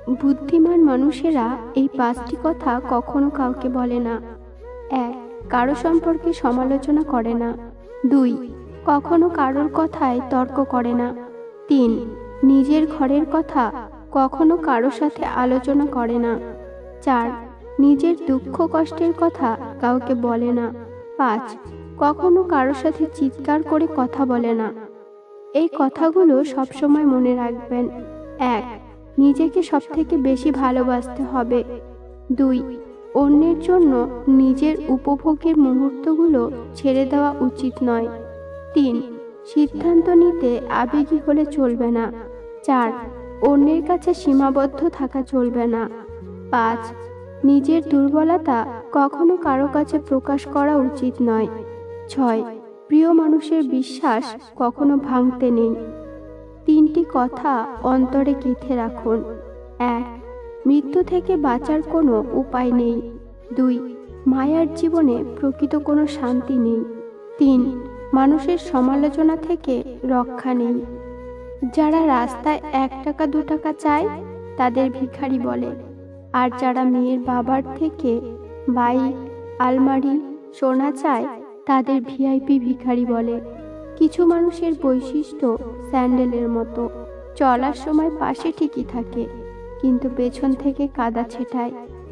বুদ্ধিমান মানুষেরা এই 5টি কথা কখনো কাউকে বলে না। 1. কারো সম্পর্কে সমালোচনা করে না। 2. কখনো কারোর কথায় তর্ক করে না। 3. নিজের ঘরের কথা কখনো কারোর সাথে আলোচনা করে না। 4. নিজের দুঃখ কষ্টের কথা কাউকে বলে না। 5. কখনো কারোর সাথে চিৎকার করে কথা বলে না। এই কথাগুলো সবসময় মনে রাখবেন। 1. নিজেকে সবথেকে বেশি ভালোবাসতে হবে। 2. অন্যের জন্য নিজের উপভোগের মুহূর্তগুলো ছেড়ে দেওয়া উচিত নয়। 3. সিদ্ধান্ত নিতে আবেগী হলে চলবে না। 4. অন্যের কাছে সীমাবদ্ধ থাকা চলবে না। 5. নিজের দুর্বলতা কখনো কারো কাছে প্রকাশ করা উচিত নয়। 6. প্রিয় মানুষের বিশ্বাস কখনো ভাঙতে নেই। 3টি কথা অন্তরে গেঁথে রাখুন। 1. মৃত্যু থেকে বাঁচার কোনো উপায় নেই। 2. মায়ার জীবনে প্রকৃত কোনো শান্তি নেই। 3. মানুষের সমালোচনা থেকে রক্ষা নেই। যারা রাস্তায় 1 টাকা 2 টাকা চায় তাদের ভিখারি বলে, আর যারা মেয়ের বাবার থেকে বাইক, আলমারি, সোনা চায় তাদের ভিআইপি ভিখারি বলে। কিছু মানুষের বৈশিষ্ট্য স্যান্ডেলের মতো, চলার সময় পাশে ঠিকই থাকে কিন্তু পেছন থেকে কাদা ছেটায়।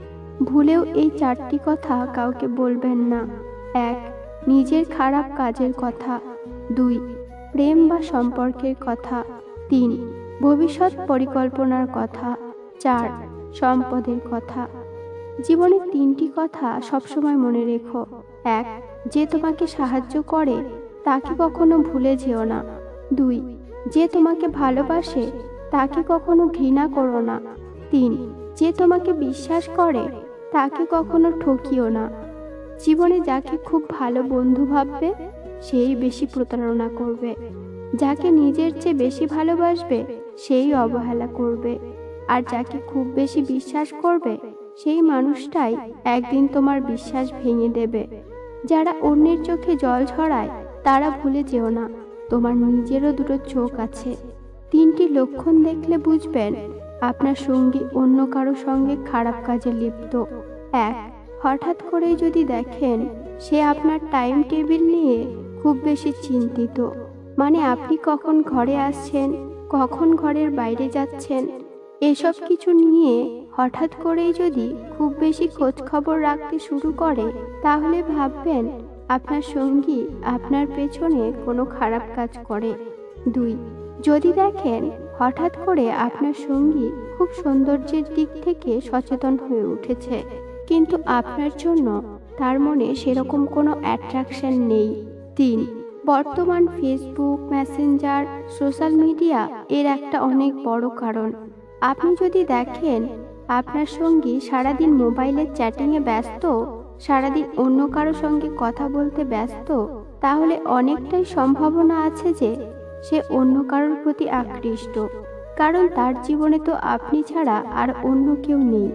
ভুলেও এই 4টি কথা কাউকে বলবেন না। 1. নিজের খারাপ কাজের কথা। 2. প্রেম বা সম্পর্কের কথা। 3. ভবিষ্যৎ পরিকল্পনার কথা। 4. সম্পদের কথা। জীবনের 3টি কথা সবসময় মনে রেখো। 1. যে তোমাকে সাহায্য করে তাকে কখনো ভুলে যেও না। 2. যে তোমাকে ভালোবাসে তাকে কখনো ঘৃণা করো না। 3. যে তোমাকে বিশ্বাস করে তাকে কখনো ঠকিও না। জীবনে যাকে খুব ভালো বন্ধু ভাববে সেই বেশি প্রতারণা করবে, যাকে নিজের চেয়ে বেশি ভালোবাসবে সেই অবহেলা করবে, আর যাকে খুব বেশি বিশ্বাস করবে সেই মানুষটাই একদিন তোমার বিশ্বাস ভেঙে দেবে। যারা অন্যের চোখে জল ঝরায় তারা ভুলে যেও না তোমার নিজেরও 2টো চোখ আছে। 3টি লক্ষণ দেখলে বুঝবেন আপনার সঙ্গী অন্য কারো সঙ্গে খারাপ কাজে লিপ্ত। 1. হঠাৎ করেই যদি দেখেন সে আপনার টাইম টেবিল নিয়ে খুব বেশি চিন্তিত, মানে আপনি কখন ঘরে আসছেন, কখন ঘরের বাইরে যাচ্ছেন, এসব কিছু নিয়ে হঠাৎ করেই যদি খুব বেশি খোঁজ খবর রাখতে শুরু করে তাহলে ভাববেন আপনার সঙ্গী আপনার পেছনে কোনো খারাপ কাজ করে। 2. যদি দেখেন হঠাৎ করে আপনার সঙ্গী খুব সৌন্দর্যের দিক থেকে সচেতন হয়ে উঠেছে কিন্তু আপনার জন্য তার মনে সেরকম কোনো অ্যাট্রাকশন নেই। 3. বর্তমান ফেসবুক, মেসেঞ্জার, সোশ্যাল মিডিয়া এর একটা অনেক বড় কারণ। আপনি যদি দেখেন আপনার সঙ্গী সারাদিন মোবাইলের চ্যাটিংয়ে ব্যস্ত, সারাদিন অন্য কারো সঙ্গে কথা বলতে ব্যস্ত, তাহলে অনেকটাই সম্ভাবনা আছে যে সে অন্য কারোর প্রতি আকৃষ্ট, কারণ তার জীবনে তো আপনি ছাড়া আর অন্য কেউ নেই।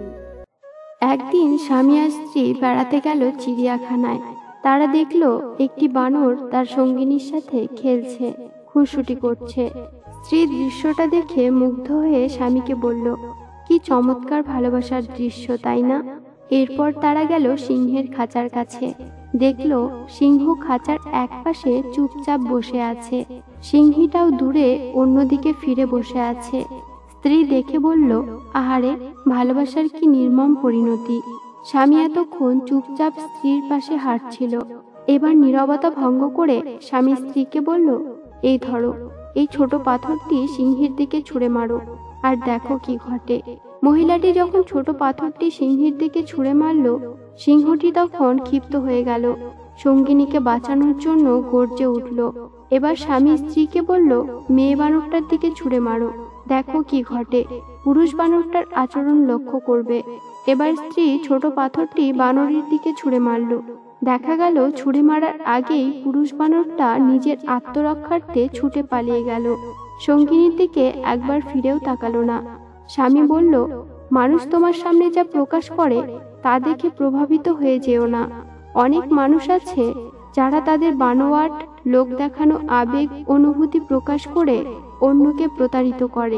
একদিন স্বামী আর স্ত্রী বেড়াতে গেল চিড়িয়াখানায়। তারা দেখল একটি বানর তার সঙ্গিনীর সাথে খেলছে, খুনসুটি করছে। স্ত্রী দৃশ্যটা দেখে মুগ্ধ হয়ে স্বামীকে বলল, কি চমৎকার ভালোবাসার দৃশ্য, তাই না? এরপর তারা গেল সিংহের খাঁচার কাছে। দেখল সিংহ খাঁচার একপাশে চুপচাপ বসে আছে, সিংহীটাও দূরে অন্যদিকে ফিরে বসে আছে। স্ত্রী দেখে বলল, আহারে, ভালোবাসার কি নির্মম পরিণতি। স্বামী এতক্ষণ চুপচাপ স্ত্রীর পাশে হাঁটছিল, এবার নীরবতা ভঙ্গ করে স্বামী স্ত্রীকে বলল, এই ধরো, এই ছোট পাথরটি সিংহীর দিকে ছুঁড়ে মারো, আর দেখো কি ঘটে। মহিলাটি যখন ছোট পাথরটি সিংহীর দিকে ছুঁড়ে মারল, সিংহটি তখন ক্ষিপ্ত হয়ে গেল, সঙ্গিনীকে বাঁচানোর জন্য গর্জে উঠল। এবার স্বামী স্ত্রীকে বলল, মেয়ে বানরটার দিকে ছুঁড়ে মারো, দেখো কি ঘটে। পুরুষ বানরটার আচরণ লক্ষ্য করবে। এবার স্ত্রী ছোট পাথরটি বানরের দিকে ছুঁড়ে মারল। দেখা গেল ছুঁড়ে মারার আগেই পুরুষ বানরটা নিজের আত্মরক্ষার্থে ছুটে পালিয়ে গেল, সঙ্গিনীর দিকে একবার ফিরেও তাকালো না। স্বামী বলল, মানুষ তোমার সামনে যা প্রকাশ করে তা দেখে প্রভাবিত হয়ে যেও না। অনেক মানুষ আছে যারা তাদের বানোয়াট, লোক দেখানো আবেগ, অনুভূতি প্রকাশ করে অন্যকে প্রতারিত করে।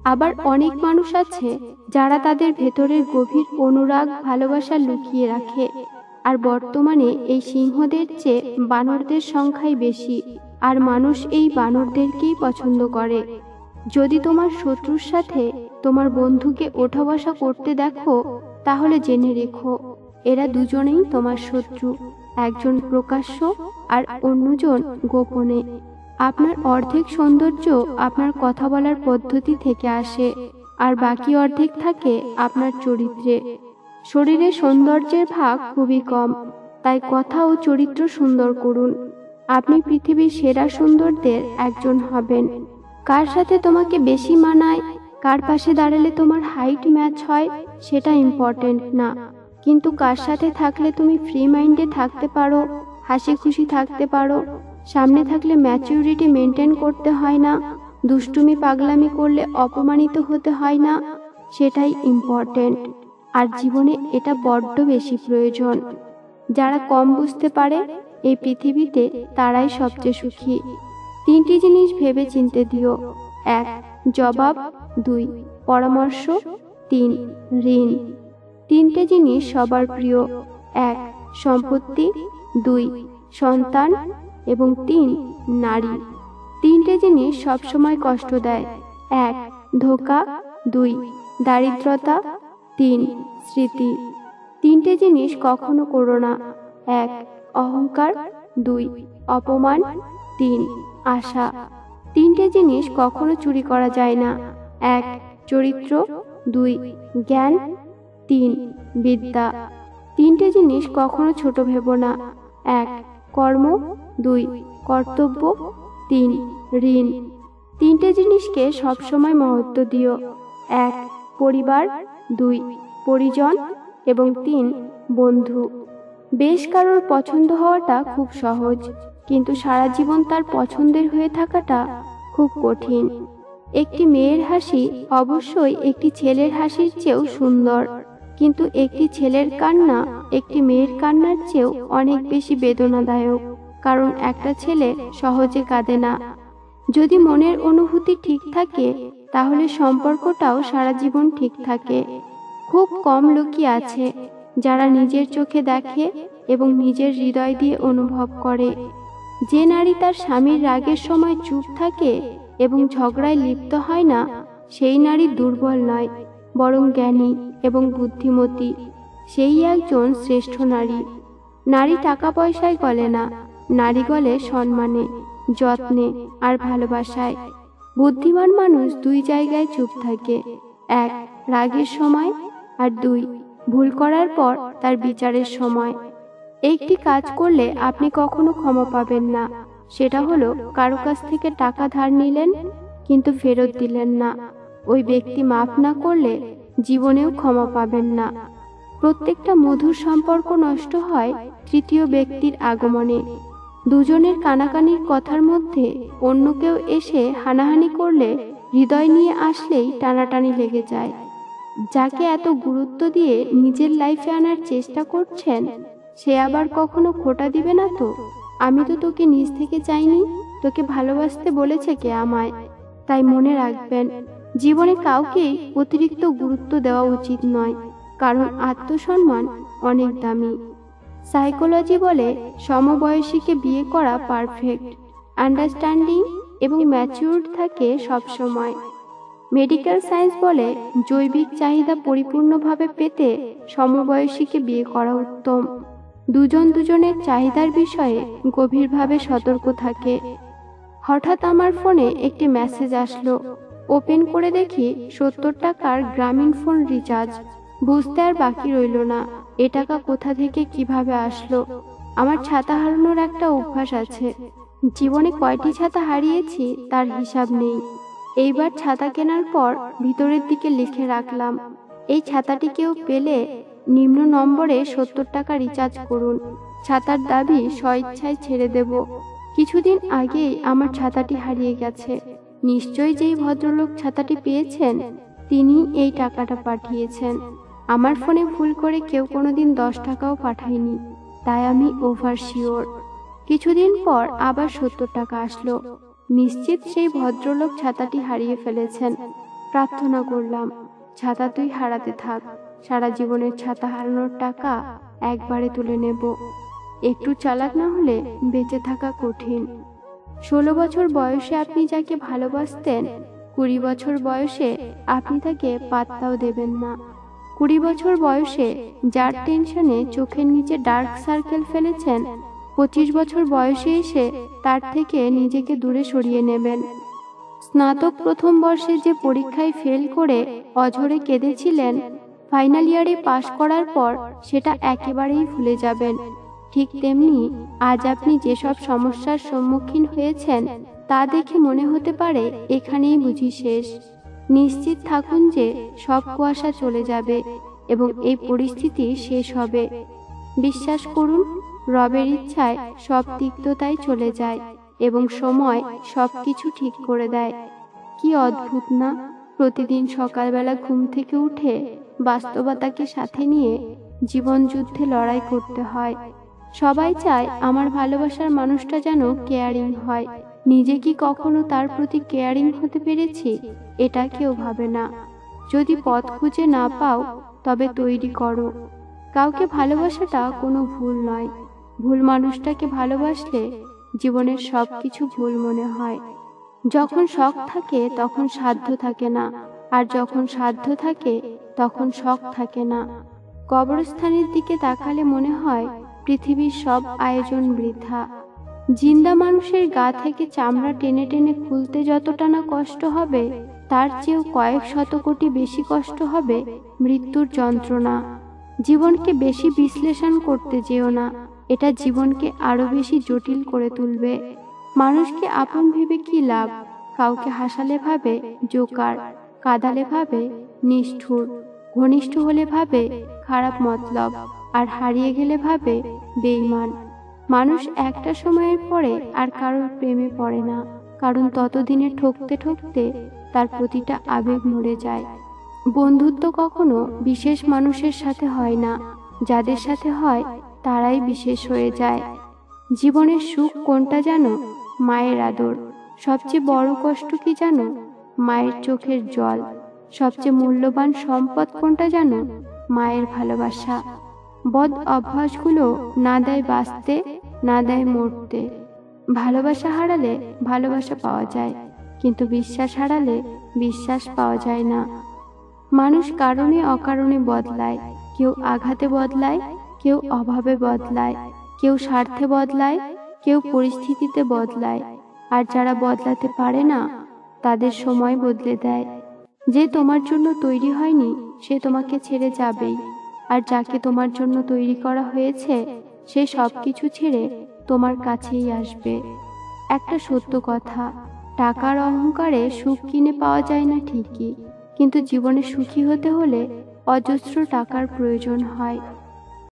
আবার অনেক মানুষ আছে যারা তাদের ভেতরের গভীর অনুরাগ ভালোবাসা লুকিয়ে রাখে। আর বর্তমানে এই সিংহদের চেয়ে বানরদের সংখ্যাই বেশি, আর মানুষ এই বানরদেরকেই পছন্দ করে। যদি তোমার শত্রুর সাথে তোমার বন্ধুকে ওঠা বসা করতে দেখো, তাহলে জেনে রেখো এরা দুজনেই তোমার শত্রু, একজন প্রকাশ্য আর অন্যজন গোপনে। আপনার অর্ধেক সৌন্দর্য আপনার কথা বলার পদ্ধতি থেকে আসে, আর বাকি অর্ধেক থাকে আপনার চরিত্রে। শরীরে সৌন্দর্যের ভাগ খুবই কম, তাই কথা ও চরিত্র সুন্দর করুন। আপনি পৃথিবীর সেরা সুন্দরদের একজন হবেন। কার সাথে তোমাকে বেশি মানায়, কার পাশে দাঁড়ালে তোমার হাইট ম্যাচ হয়, সেটা ইম্পর্টেন্ট না, কিন্তু কার সাথে থাকলে তুমি ফ্রি মাইন্ডে থাকতে পারো, হাসি খুশি থাকতে পারো, সামনে থাকলে ম্যাচিউরিটি মেনটেন করতে হয় না, দুষ্টুমি পাগলামি করলে অপমানিত হতে হয় না, সেটাই ইম্পর্টেন্ট। আর জীবনে এটা বড্ড বেশি প্রয়োজন। যারা কম বুঝতে পারে এই পৃথিবীতে, তারাই সবচেয়ে সুখী। 3টি জিনিস ভেবে চিনতে দিও। 1. জবাব। 2. পরামর্শ। 3. ঋণ। 3টে জিনিস সবার প্রিয়। 1. সম্পত্তি, 2. সন্তান এবং 3. নারী। 3টে জিনিস সবসময় কষ্ট দেয়। 1. ধোঁকা, 2. দারিদ্রতা, 3. স্মৃতি। 3টে জিনিস কখনো করো না। 1. অহংকার, 2. অপমান, 3. আশা। 3টে জিনিস কখনো চুরি করা যায় না। 1. চরিত্র, 2. জ্ঞান, 3. বিদ্যা। 3টে জিনিস কখনো ছোট ভেবো না। 1. কর্ম, 2. কর্তব্য, 3. ঋণ। 3টে জিনিসকে সবসময় মহত্ব দিও। 1. পরিবার, 2. পরিজন এবং 3. বন্ধু। বেশ কারোর পছন্দ হওয়াটা খুব সহজ, কিন্তু সারা জীবন তার পছন্দের হয়ে থাকাটা খুব কঠিন। একটি মেয়ের হাসি অবশ্যই একটি ছেলের হাসির চেয়েও সুন্দর, কিন্তু একটি ছেলের কান্না একটি মেয়ের কান্নার চেয়েও অনেক বেশি বেদনাদায়ক, কারণ একটা ছেলে সহজে কাঁদে না। যদি মনের অনুভূতি ঠিক থাকে, তাহলে সম্পর্কটাও সারা জীবন ঠিক থাকে। খুব কম লোকই আছে যারা নিজের চোখে দেখে এবং নিজের হৃদয় দিয়ে অনুভব করে। যে নারী তার স্বামীর রাগের সময় চুপ থাকে এবং ঝগড়ায় লিপ্ত হয় না, সেই নারী দুর্বল নয়, বরং জ্ঞানী এবং বুদ্ধিমতী। সেই একজন শ্রেষ্ঠ নারী। নারী টাকা পয়সায় গলে না, নারী গলে সম্মানে, যত্নে আর ভালোবাসায়। বুদ্ধিমান মানুষ 2 জায়গায় চুপ থাকে। 1. রাগের সময়, আর 2. ভুল করার পর তার বিচারের সময়। একটি কাজ করলে আপনি কখনো ক্ষমা পাবেন না, সেটা হলো কারো কাছ থেকে টাকা ধার নিলেন কিন্তু ফেরত দিলেন না। ওই ব্যক্তি মাফ না করলে জীবনেও ক্ষমা পাবেন না। প্রত্যেকটা মধুর সম্পর্ক নষ্ট হয় তৃতীয় ব্যক্তির আগমনে। দুজনের কানাকানির কথার মধ্যে অন্য কেউ এসে হানাহানি করলে, হৃদয় নিয়ে আসলেই টানাটানি লেগে যায়। যাকে এত গুরুত্ব দিয়ে নিজের লাইফে আনার চেষ্টা করছেন, সে আবার কখনো খোঁটা দিবে না তো? আমি তো তোকে নিজ থেকে চাইনি, তোকে ভালোবাসতে বলেছে কে আমায়? তাই মনে রাখবেন, জীবনে কাউকেই অতিরিক্ত গুরুত্ব দেওয়া উচিত নয়, কারণ আত্মসম্মান অনেক দামি। সাইকোলজি বলে সমবয়সীকে বিয়ে করা পারফেক্ট, আন্ডারস্ট্যান্ডিং এবং ম্যাচিউরড থাকে সবসময়। মেডিকেল সায়েন্স বলে জৈবিক চাহিদা পরিপূর্ণভাবে পেতে সমবয়সীকে বিয়ে করা উত্তম। দুজন দুজনের চাহিদার বিষয়ে গভীরভাবে সতর্ক থাকে। হঠাৎ আমার ফোনে একটি মেসেজ আসলো। ওপেন করে দেখি 70 টাকার গ্রামীণ ফোন রিচার্জ। বুঝতে আর বাকি রইল না এ টাকা কোথা থেকে কিভাবে আসলো। আমার ছাতা হারানোর একটা অভ্যাস আছে। জীবনে কয়টি ছাতা হারিয়েছি তার হিসাব নেই। এইবার ছাতা কেনার পর ভিতরের দিকে লিখে রাখলাম, এই ছাতাটি কেউ পেলে নিম্ন নম্বরে 70 টাকা রিচার্জ করুন। ছাতার দাবি স্বইচ্ছায় ছেড়ে দেব। কিছুদিন আগেই আমার ছাতাটি হারিয়ে গেছে। নিশ্চয়ই যেই ভদ্রলোক ছাতাটি পেয়েছেন, তিনি এই টাকাটা পাঠিয়েছেন। আমার ফোনে ভুল করে কেউ কোনোদিন 10 টাকাও পাঠায়নি, তাই আমি ওভার শিওর। কিছুদিন পর আবার 70 টাকা আসলো। নিশ্চিত সেই ভদ্রলোক ছাতাটি হারিয়ে ফেলেছেন। প্রার্থনা করলাম, ছাতা তুই হারাতে থাক, সারা জীবনের ছাতা হারানোর টাকা একবারে তুলে নেব। একটু চালাক না হলে বেঁচে থাকা কঠিন। 16 বছর বয়সে আপনি যাকে ভালোবাসতেন, 20 বছর বয়সে আপনি তাকে পাত্তাও দেবেন না। 20 বছর বয়সে যার টেনশনে চোখের নিচে ডার্ক সার্কেল ফেলেছেন, 25 বছর বয়সে এসে তার থেকে নিজেকে দূরে সরিয়ে নেবেন। স্নাতক প্রথম বর্ষে যে পরীক্ষায় ফেল করে অঝরে কেঁদেছিলেন, ফাইনাল ইয়ারে পাশ করার পর সেটা একেবারেই ভুলে যাবেন। ঠিক তেমনি আজ আপনি যেসব সমস্যার সম্মুখীন হয়েছেন তা দেখে মনে হতে পারে এখানেই বুঝি শেষ। নিশ্চিত থাকুন যে সব কুয়াশা চলে যাবে এবং এই পরিস্থিতি শেষ হবে। বিশ্বাস করুন, রবের ইচ্ছায় সব তিক্ততাই চলে যায় এবং সময় সবকিছু ঠিক করে দেয়। কি অদ্ভুত না, প্রতিদিন সকালবেলা ঘুম থেকে উঠে বাস্তবতাকে সাথে নিয়ে জীবন যুদ্ধে লড়াই করতে হয়। সবাই চায় আমার ভালোবাসার মানুষটা যেন কেয়ারিং হয়। নিজে কি কখনো তার প্রতি কেয়ারিং হতে পেরেছি, এটা কেউ ভাবে না। যদি পথ খুঁজে না পাও তবে তৈরি করো। কাউকে ভালোবাসাটা কোনো ভুল নয়। ভুল মানুষটাকে ভালোবাসলে জীবনের সবকিছু ভুল মনে হয়। যখন শখ থাকে তখন সাধ্য থাকে না, আর যখন সাধ্য থাকে তখন শখ থাকে না। কবরস্থানের দিকে তাকালে মনে হয় পৃথিবীর সব আয়োজন বৃথা। জিন্দা মানুষের গা থেকে চামড়া টেনে টেনে খুলতে যতটা না কষ্ট হবে, তার চেয়েও কয়েক শত কোটি বেশি কষ্ট হবে মৃত্যুর যন্ত্রণা। জীবনকে বেশি বিশ্লেষণ করতে যেও না, এটা জীবনকে আরো বেশি জটিল করে তুলবে। মানুষকে আপন ভেবে কি লাভ? কাউকে হাসালে ভাবে জোকার, কাঁদালে ভাবে নিষ্ঠুর, ঘনিষ্ঠ হলে ভাবে খারাপ মতলব, আর হারিয়ে গেলে ভাবে বেঈমান। মানুষ একটা সময়ের পরে আর কারোর প্রেমে পড়ে না, কারণ ততদিনে ঠকতে ঠকতে তার প্রতিটা আবেগ মরে যায়। বন্ধুত্ব কখনো বিশেষ মানুষের সাথে হয় না, যাদের সাথে হয় তারাই বিশেষ হয়ে যায়। জীবনের সুখ কোনটা জানো? মায়ের আদর। সবচেয়ে বড় কষ্ট কি জানো? মায়ের চোখের জল। সবচেয়ে মূল্যবান সম্পদ কোনটা জানো? মায়ের ভালোবাসা। বদ অভ্যাসগুলো না দেয় বাঁচতে, না দেয় মরতে। ভালোবাসা হারালে ভালোবাসা পাওয়া যায়, কিন্তু বিশ্বাস হারালে বিশ্বাস পাওয়া যায় না। মানুষ কারণে অকারণে বদলায়। কেউ আঘাতে বদলায়, কেউ অভাবে বদলায়, কেউ স্বার্থে বদলায়, কেউ পরিস্থিতিতে বদলায়। আর যারা বদলাতে পারে না তাদের সময় বদলে দেয়। যে তোমার জন্য তৈরি হয়নি সে তোমাকে ছেড়ে যাবেই, আর যাকে তোমার জন্য তৈরি করা হয়েছে সে সবকিছু ছেড়ে তোমার কাছেই আসবে। একটা সত্য কথা, টাকার অহংকারে সুখ কিনে পাওয়া যায় না ঠিকই, কিন্তু জীবনে সুখী হতে হলে অজস্র টাকার প্রয়োজন হয়।